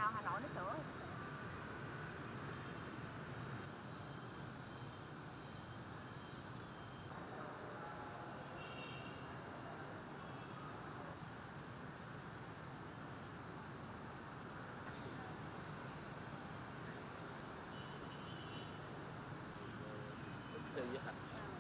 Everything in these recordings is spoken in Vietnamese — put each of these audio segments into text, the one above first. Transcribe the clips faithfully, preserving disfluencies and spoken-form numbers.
Gòn Hà Nội nó sửa. Tư với Hạnh.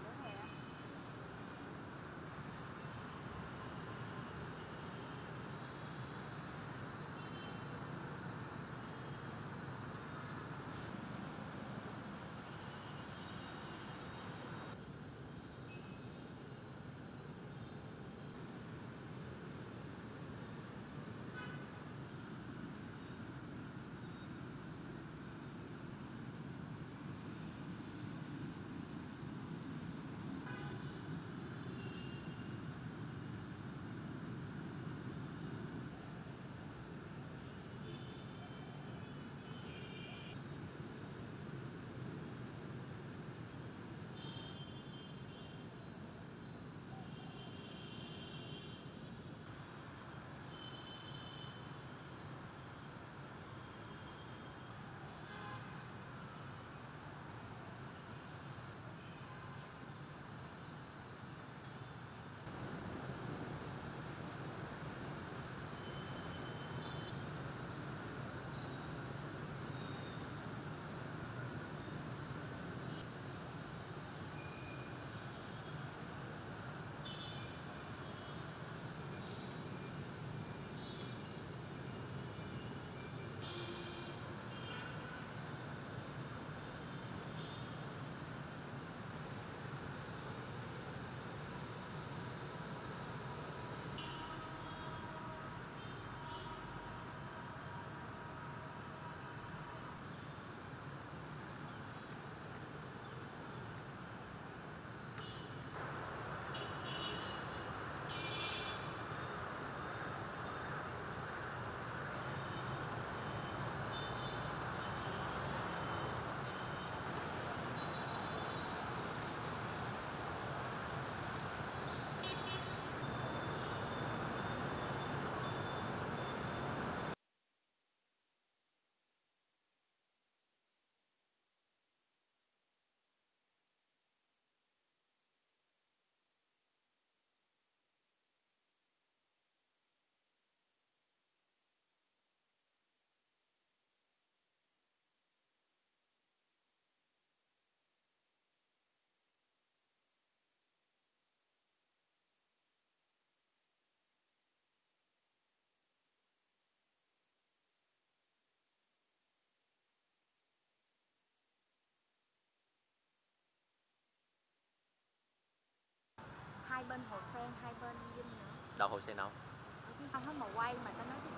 Hai bên hồ sen, hai bên dinh nữa. Đâu hồ sen đâu? Không hết mà quay mà tao nói cái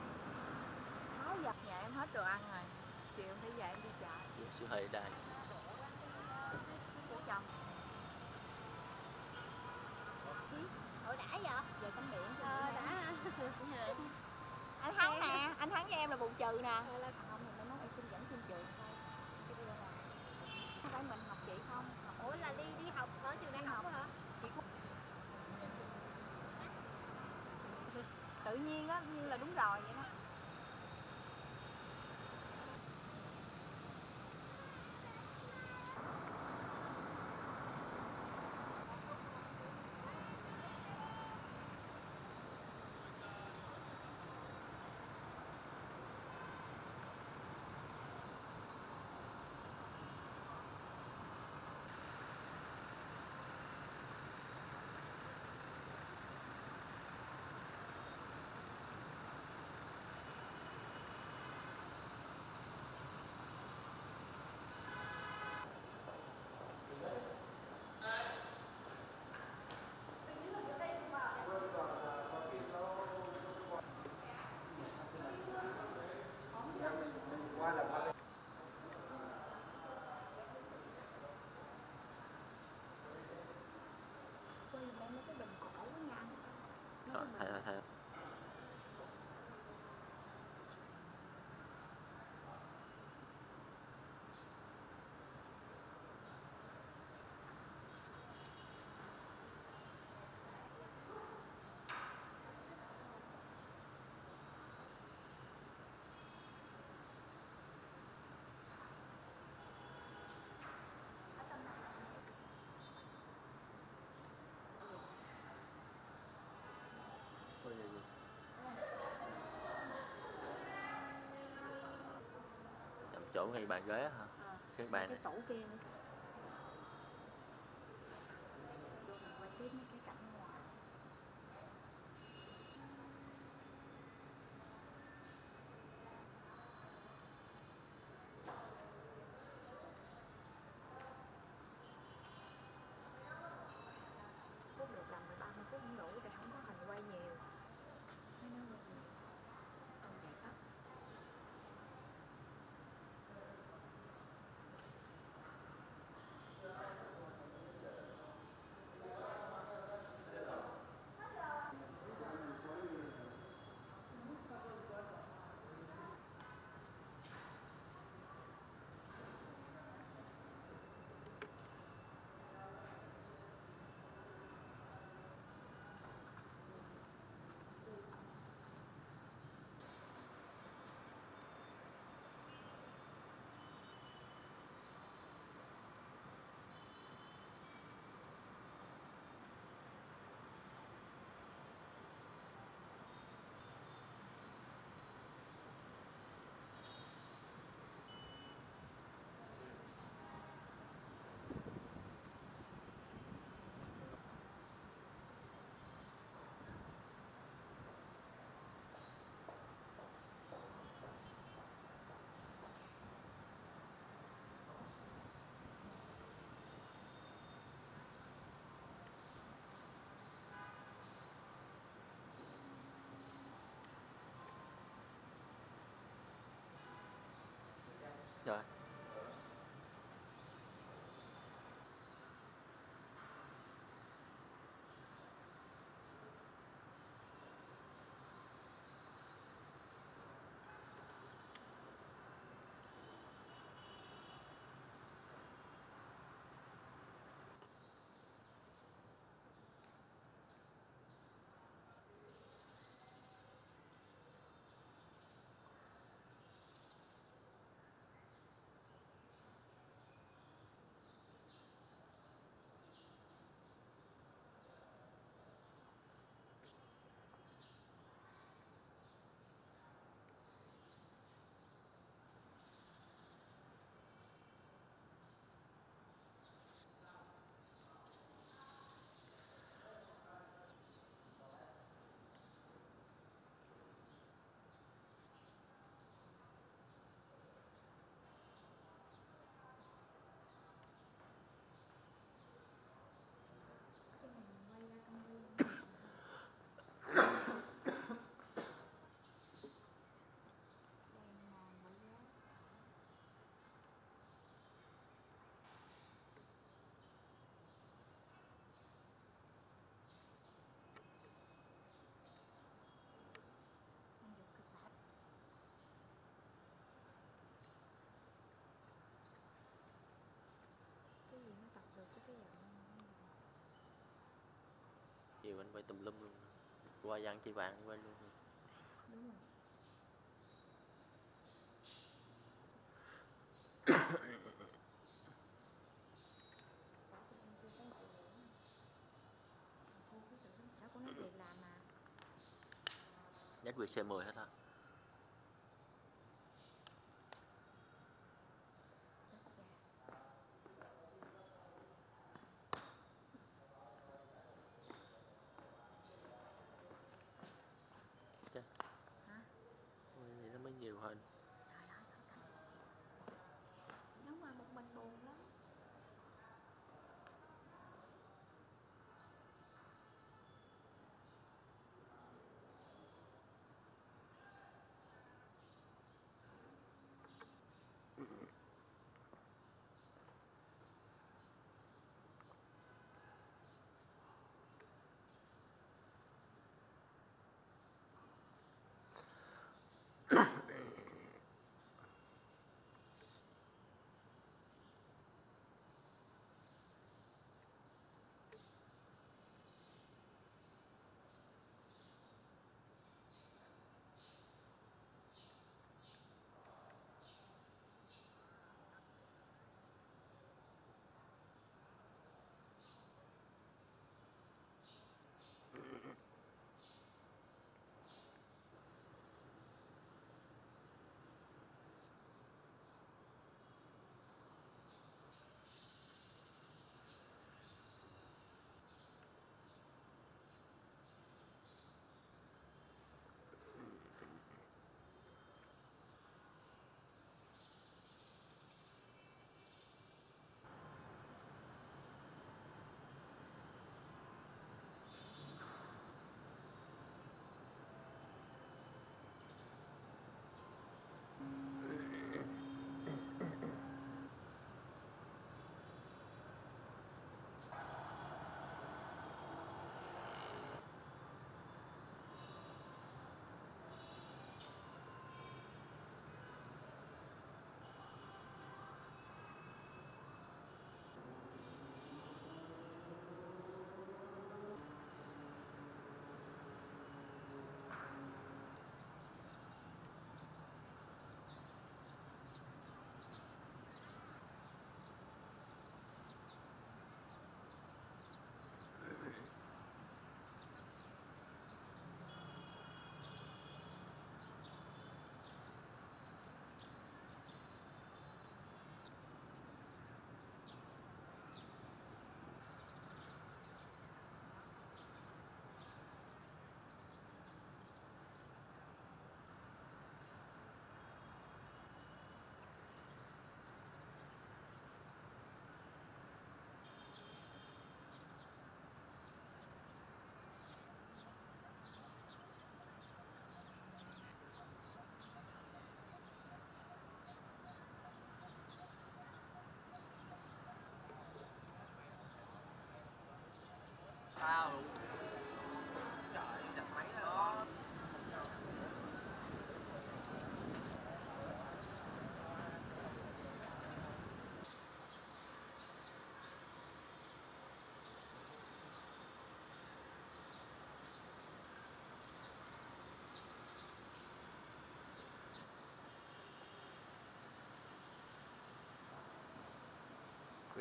sáu giờ nhà em hết đồ ăn rồi. Chiều em phải về em đi chợ. Dạ, siêu thị đây. Của chồng. Ủa đã vậy? Về tắm biển cho Ờ, bữa đã. Anh Thắng nè, anh Thắng với em là bù trừ nè. Ờ, là- Không thì mới nói em xin dẫn trên trường thôi. Chứ bây giờ là không phải mình học chị không. Học Ủa là đi đi học ở trường đại học hả? chị cũng... Tự nhiên á, như là đúng rồi vậy đó. chỗ ngay bàn ghế hả? À, Cái bàn cái này. tủ kia nữa. Vô mình quay tiếp mấy cái cảnh ngoài. Phút được tầm mười ba mươi phút cũng đủ tại không có hình quay nhiều. Thấy nó quay nhiều. Ừ đẹp á. Rồi. Cái này mình quay ra công viên. Đèn mòn bởi giá. Không được cái tạp. Cái gì nó tập được cái cái giọng nó. Chiều anh quay tùm lum luôn. Qua văn chị bạn quay luôn. Đúng rồi. Xã thì em chưa thấy chị Liễu. Không có sự hứng cháu của nó việc làm mà. Dắt việc C mười hết hả? Rất già. Chứ Hả? vậy nó mới nhiều hơn. Trời ơi, thật cảnh. Nếu mà một mình buồn lắm.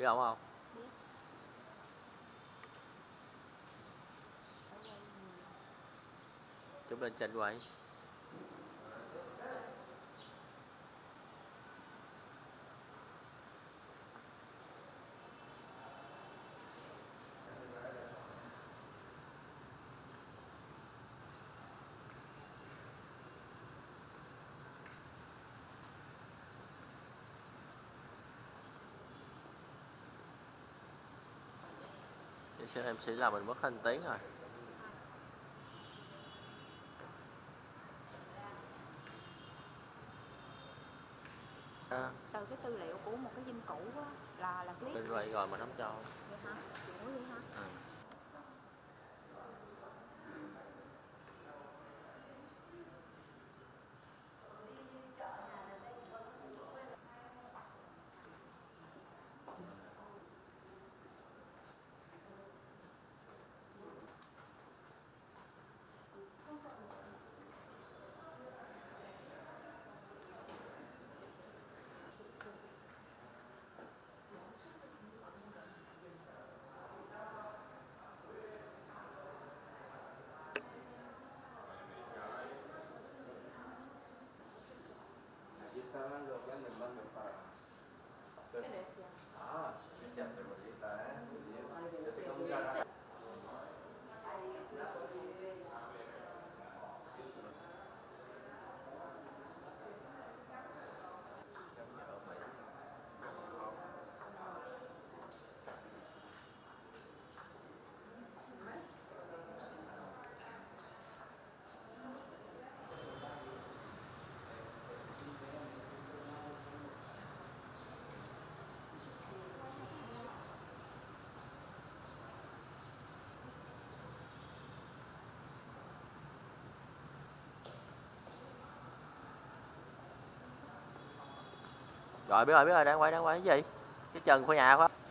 Biết ổng không? Biết. Chụp lên trên quay. Vậy sao em sẽ làm mình mất thanh tiếng rồi. À, Từ cái tư liệu của một cái dinh cũ á, là là clip. bên quay rồi mà không cho. Vậy hả? Ủa vậy hả? Ừ. Rồi biết rồi biết rồi, đang quay đang quay cái gì? Cái trần của nhà không?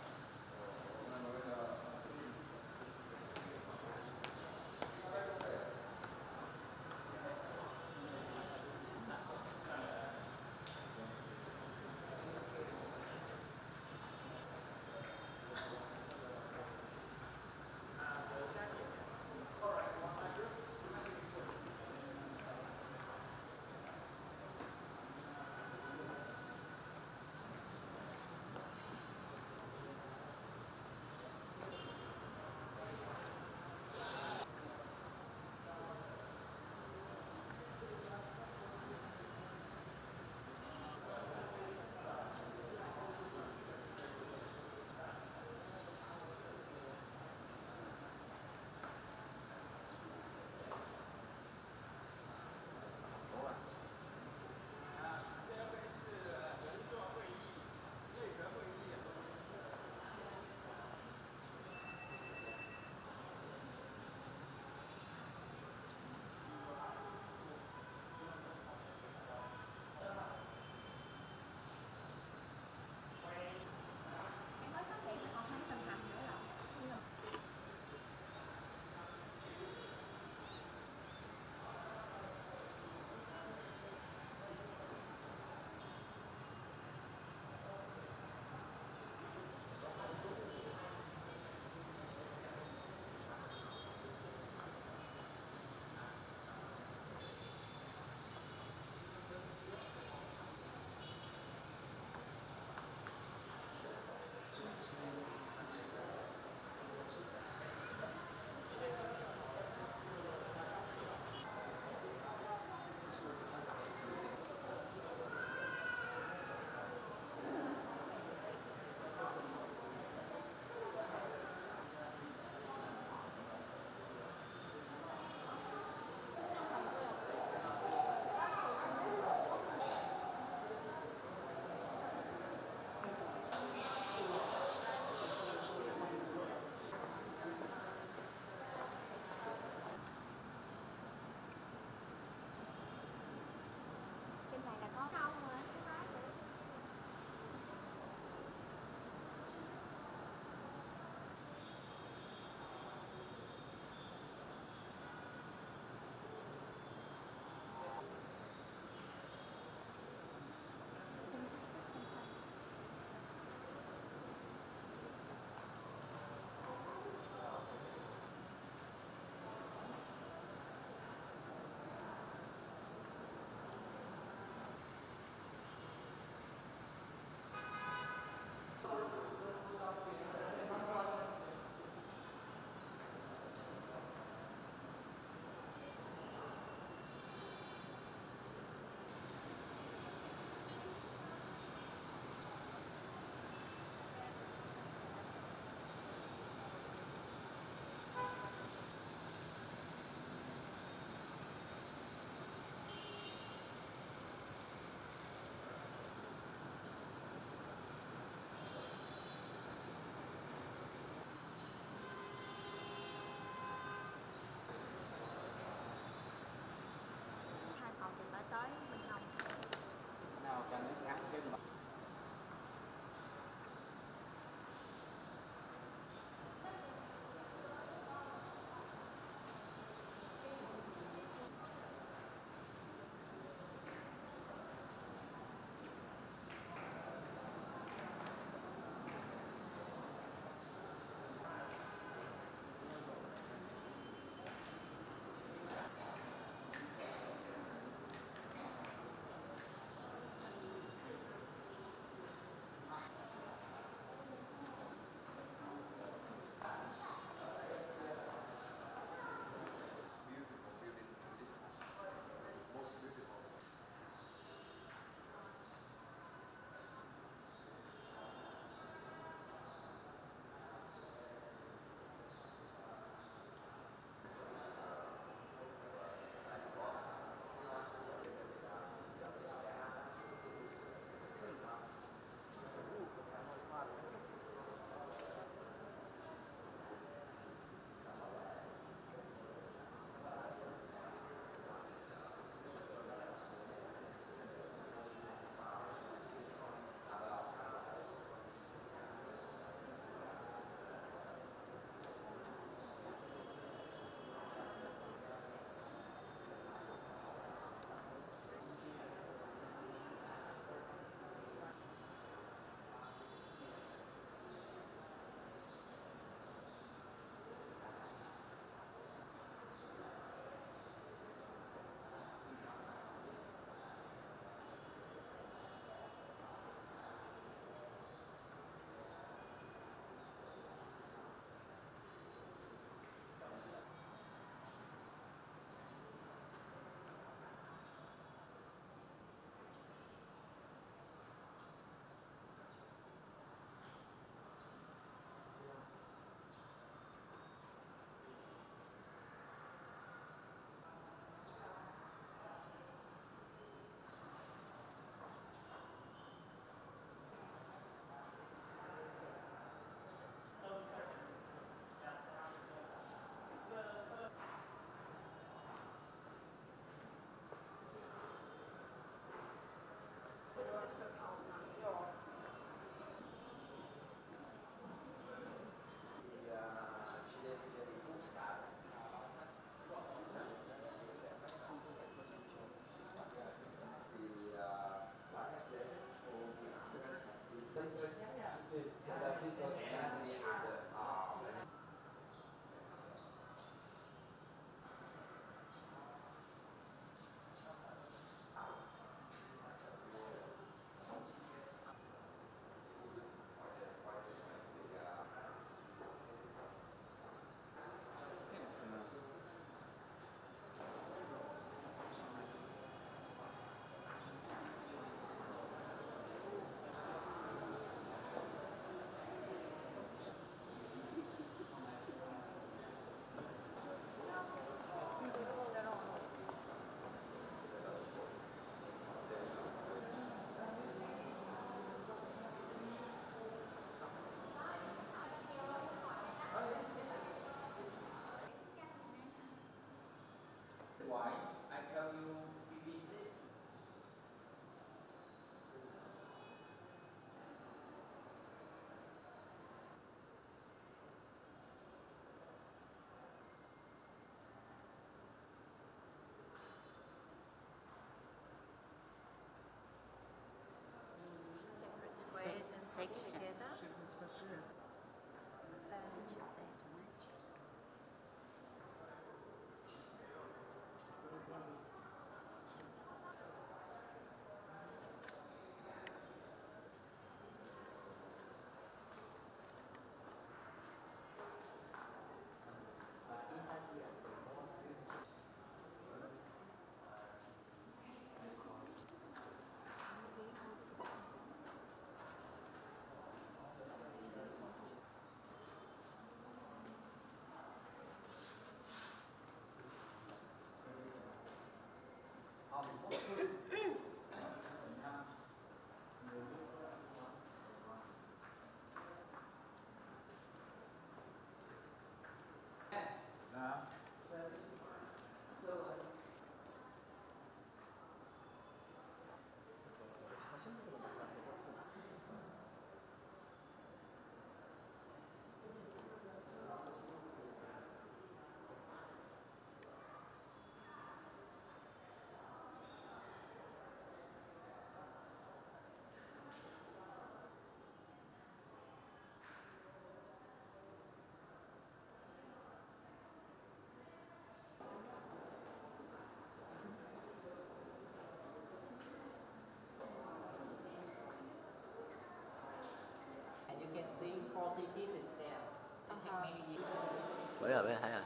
And you can see forty pieces there. It take many years. Bữa rồi mới thấy rồi.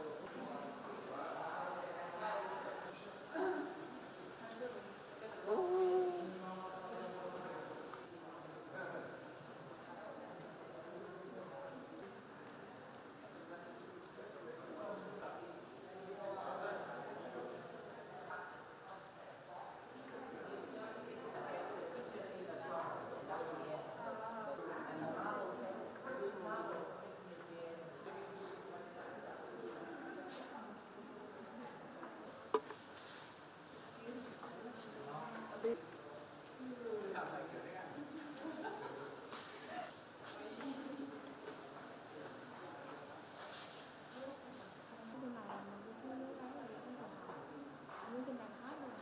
Nhưng mà mình đi xuống dưới đó là đi xuống tầng hầm. Nhưng trên này hết rồi.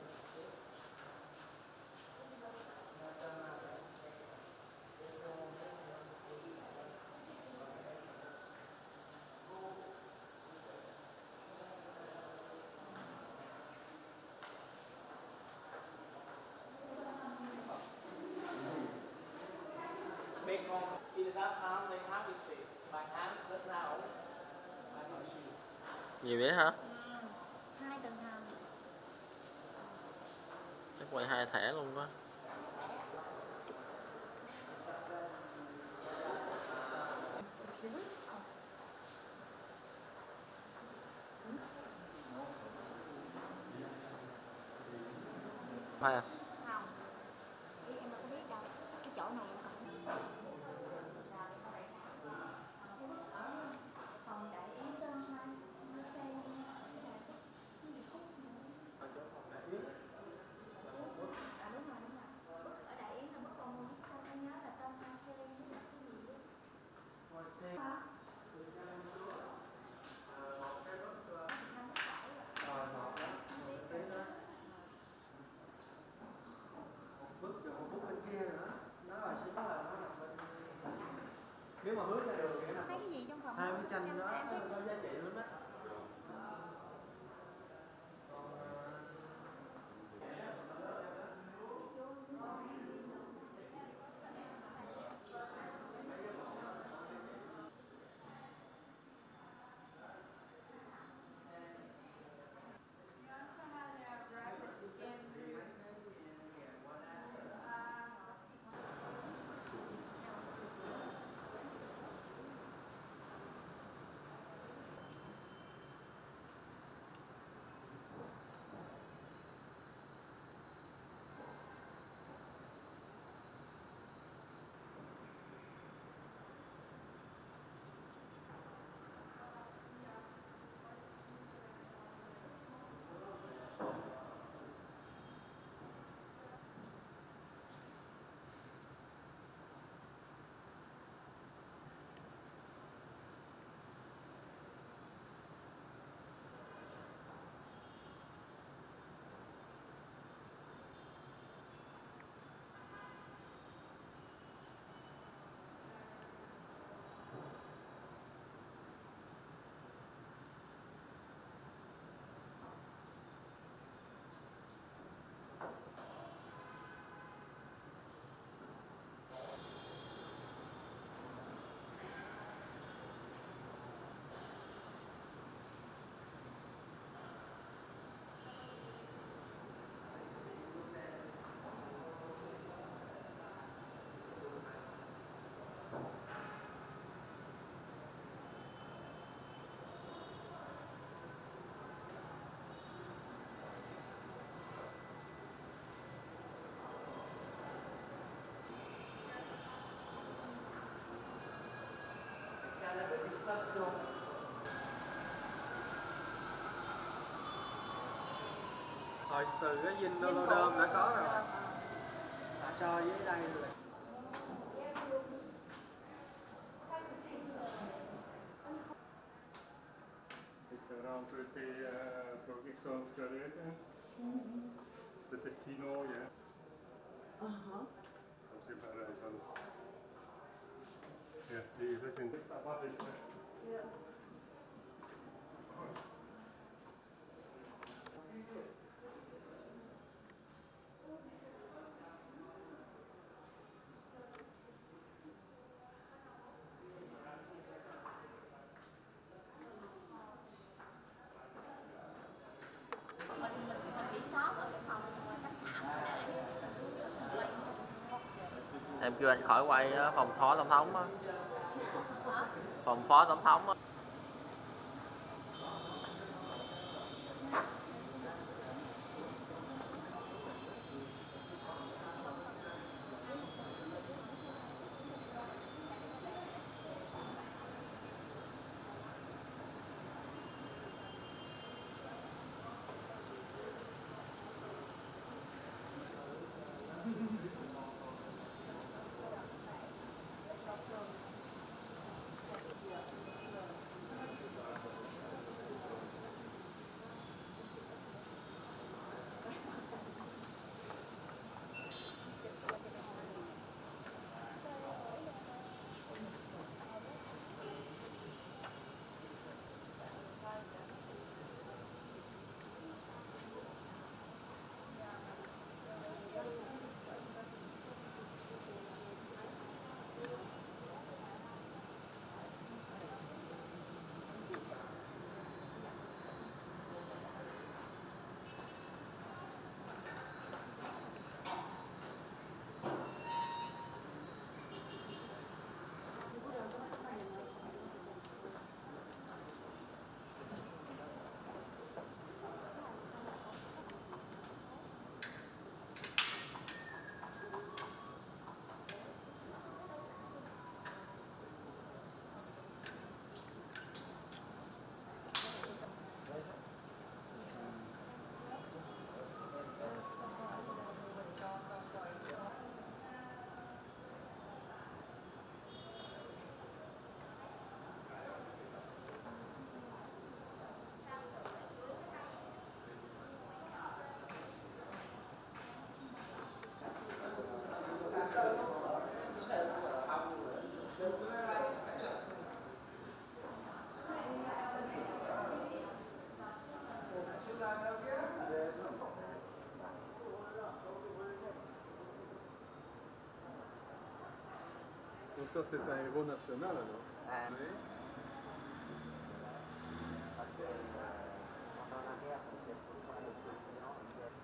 Because in that time they have it say, my hands but now my machine. Nhiều vậy hả? Ừ. Hai tầng hầm. Chắc quay hai thẻ luôn quá. Hay à? Không. Ý em đâu có biết đâu. Cái chỗ này em còn. Phòng đại ý đơn hai. Nó xây. À đúng rồi, đúng rồi. Bức ở đại yến là bức còn muốn không có nhớ là tên hoa sen với lại cái gì á. Hả? Năm cái phải rồi. Bức rồi một bức bên kia nữa, nó rồi sẽ có là nó nằm bên Hồi từ cái dinh Dolodom đã có rồi. À, so với đây là Around thirty uh, projection geräten. Das ist Kino, ja. Aha. Haben Sie bei der sonst. Ja, die wir sind. Aber bitte. Ja. mình mình mình bị sót ở cái phòng khách thảm hồi nãy mình xuống dưới mình quay. Em kêu anh khỏi quay á, phòng phó tổng thống á. Hả? Phòng phó tổng thống á. Donc ça c'est un héros national alors. À. Oui. Parce que euh, pendant la guerre, on sait pourquoi le président il est.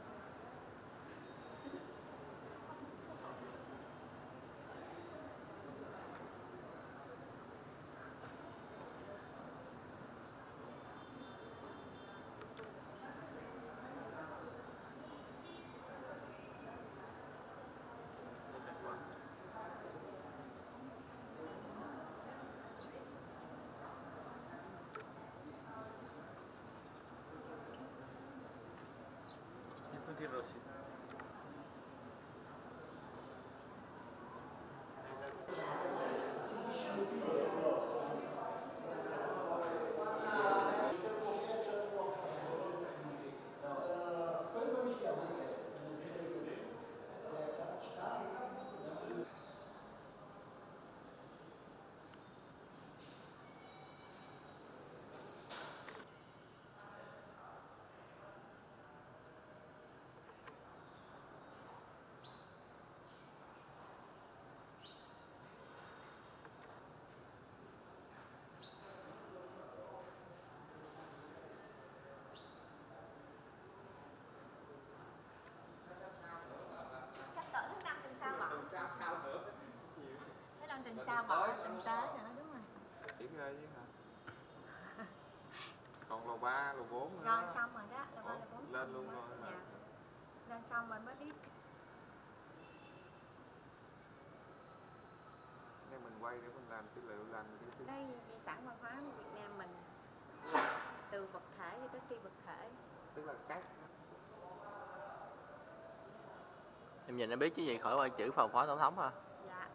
Petit Rossi. Cách cỡ tháng năm tuần sau bỏ. Sao sao nữa? Thế lần tuần sau bỏ tuần tới nữa đúng rồi. Chuyển ra chứ hả? Còn lầu ba, lầu bốn nữa. Rồi xong rồi đó, lầu ba lầu bốn Lên xong luôn mới rồi xuống hả? nhà. Lên xong rồi mới biết. Nên mình quay để mình làm tư liệu làm cái thứ. Đây di sản văn hóa của Việt Nam mình, từ vật thể cho tới phi vật thể. Tức là các Em nhìn em biết chứ gì khỏi qua chữ phòng phó tổng thống hả? Dạ.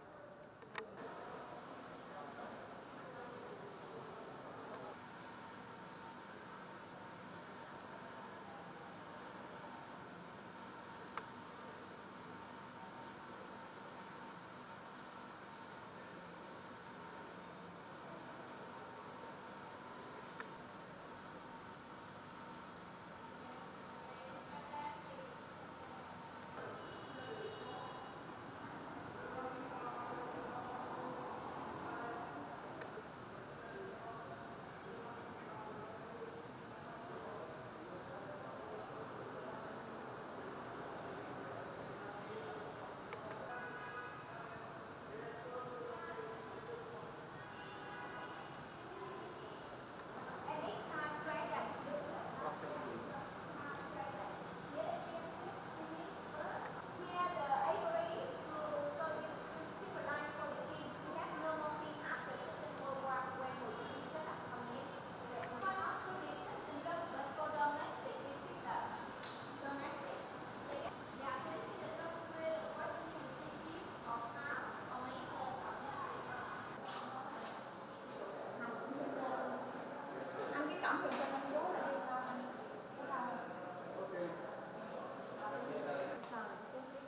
Anh cái cổng thì cho anh chú là đi sao anh? Ở đâu? Sao lại xuống đi?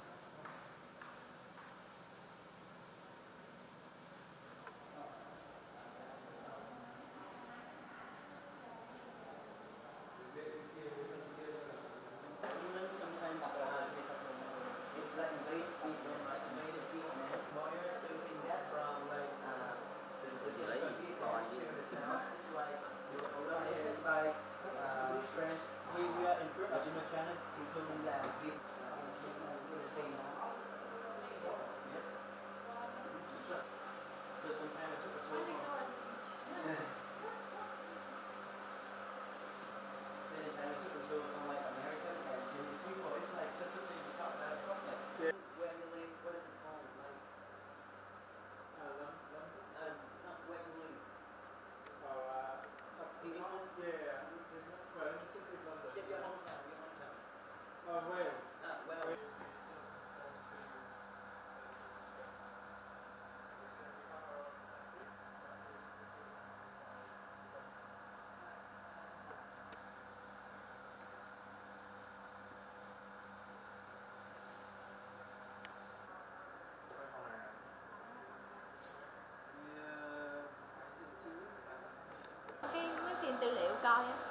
Sometimes uh, it's like invades people, like invaded people, man. Lawyers do think that from like uh, the, the central people to the south. It's like it's like uh, French. We, we are in group of Jimmy Channel, including that we we the same. Yes. So sometimes I took a tour. Anytime I took a tour from like America and Jimmy's people, it's like sensitive to talk about conflict. Yeah. Where you live, what is it called? Like, Uh, Lon- London? uh, not where you live. Oh, uh, In your home, yeah, yeah. Well, in the city of London. yeah, your hometown, your hometown. Oh, Wales. Uh, well, Cái mấy phim tư liệu coi á.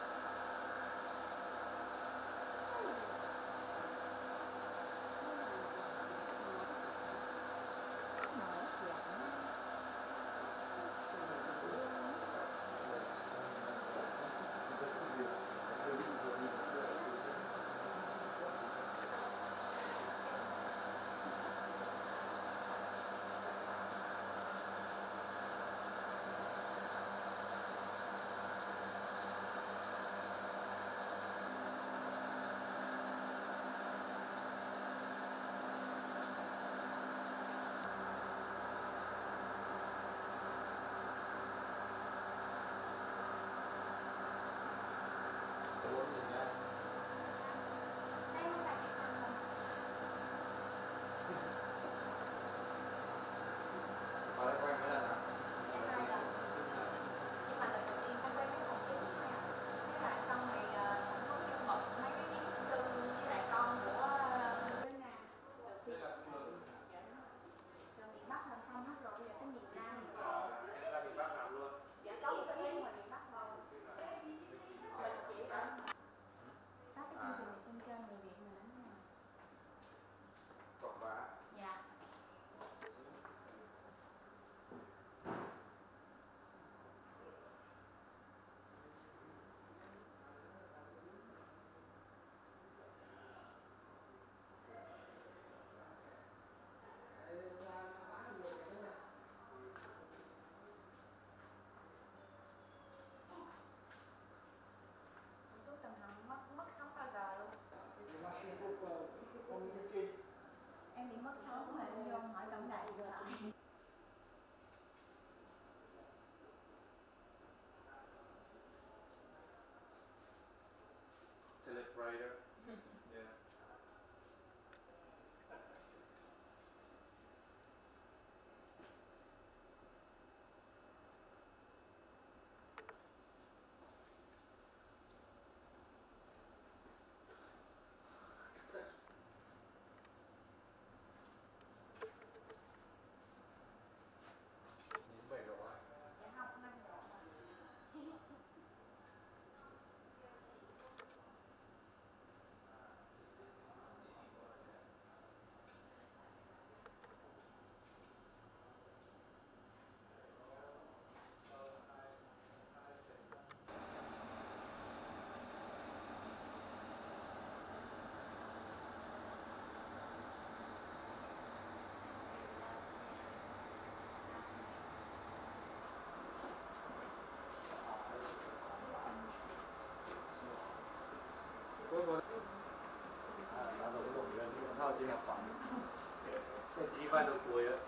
鸡饭都过了。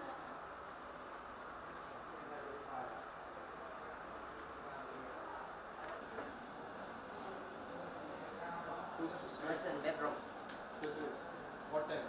Listen, bedroom. This is what time?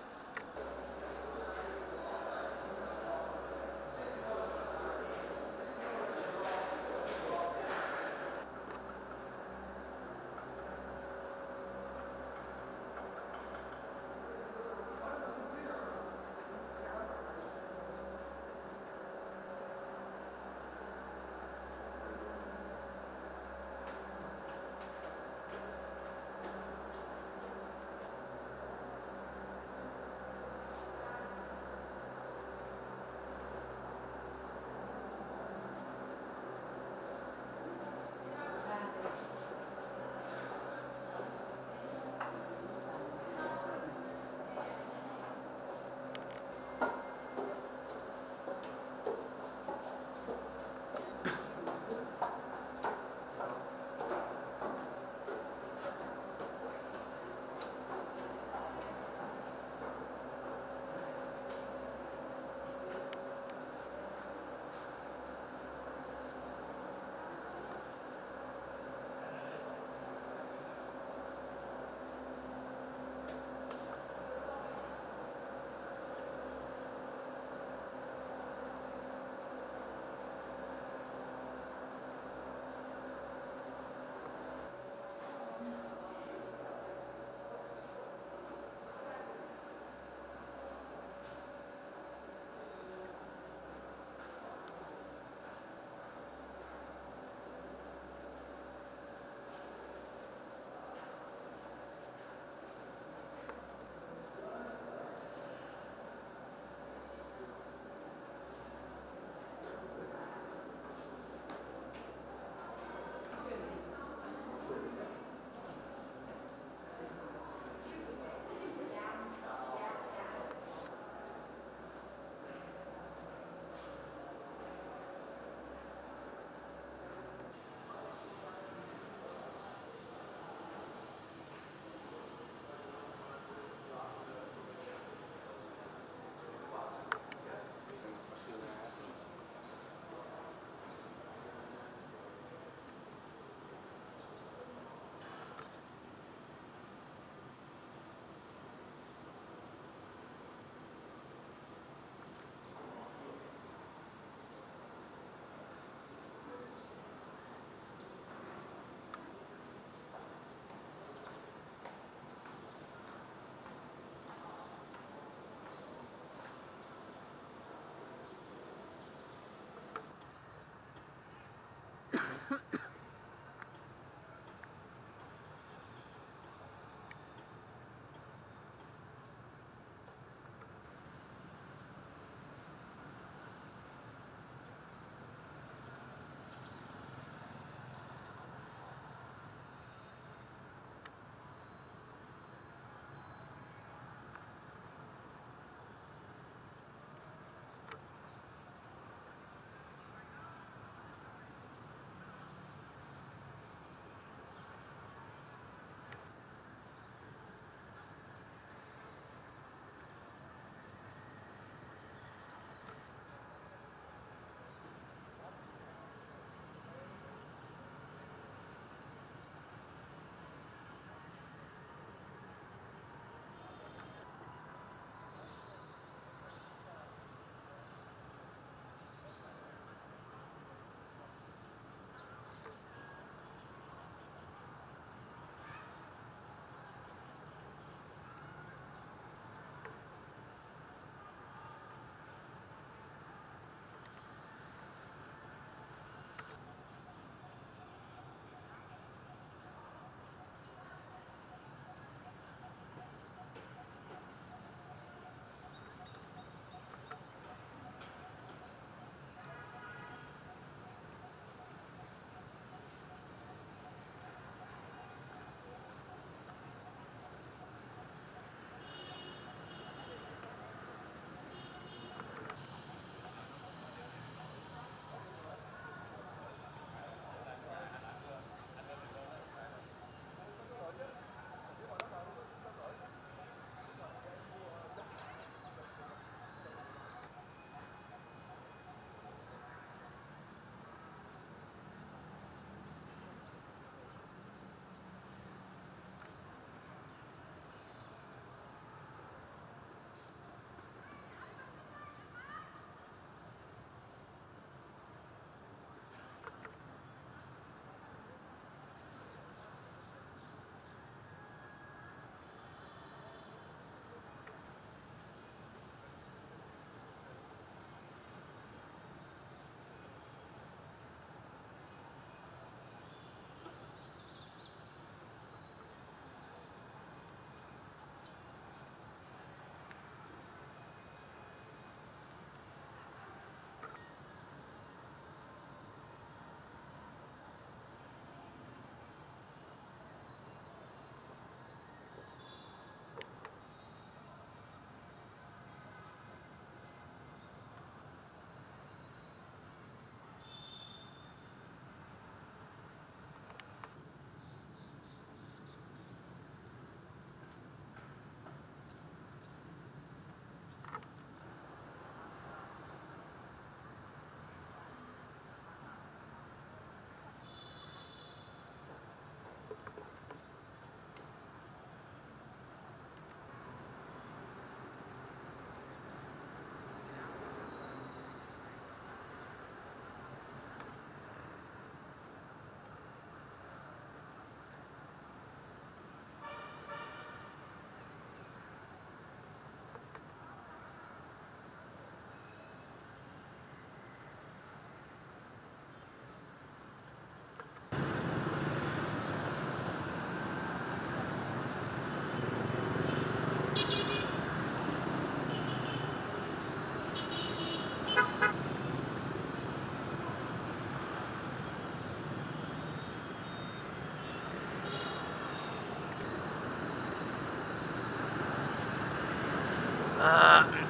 à,